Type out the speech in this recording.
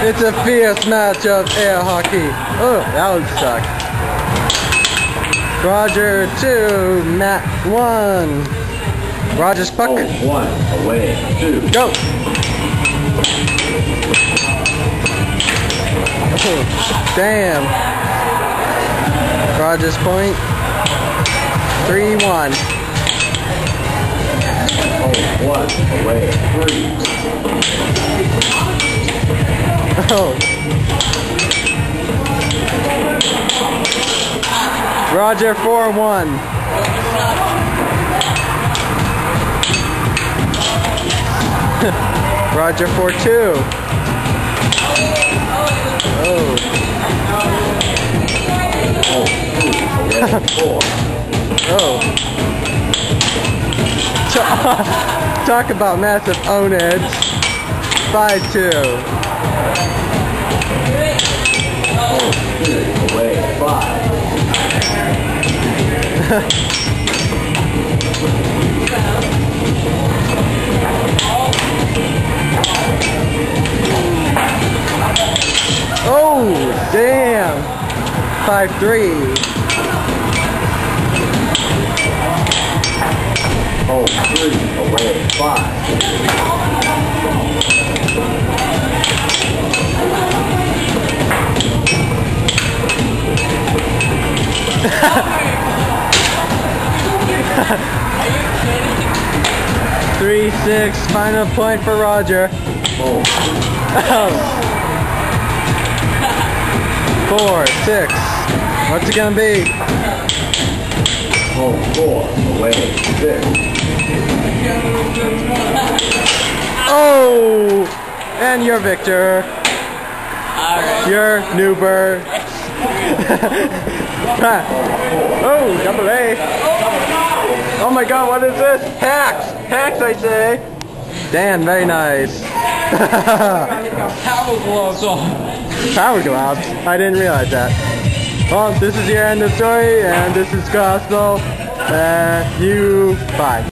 It's a fierce match of air hockey. Oh, that would suck. Roger 2, Matt 1. Roger's puck. Oh, 1 away, 2. Go. Oh, damn. Roger's point. 3-1. Oh, 1 away, 3. Oh. Roger 4-1. Roger 4-2. Oh. Oh, 2 away, 4. Oh. Talk about massive ownage. 5-2. Oh, 2 away, 5. Oh, damn. 5-3. Oh, 3 away, 5. Three, 6, final point for Roger. Oh. 4, 6. What's it gonna be? Oh, 4 away, 6. Oh! And you're victor. You're Newber. Oh, double A. Oh my god, what is this? Hacks! Hacks, I say! Dan, very nice. Power gloves on. Power gloves? I didn't realize that. Well, this is your end of story, and this is Gospel. Bye.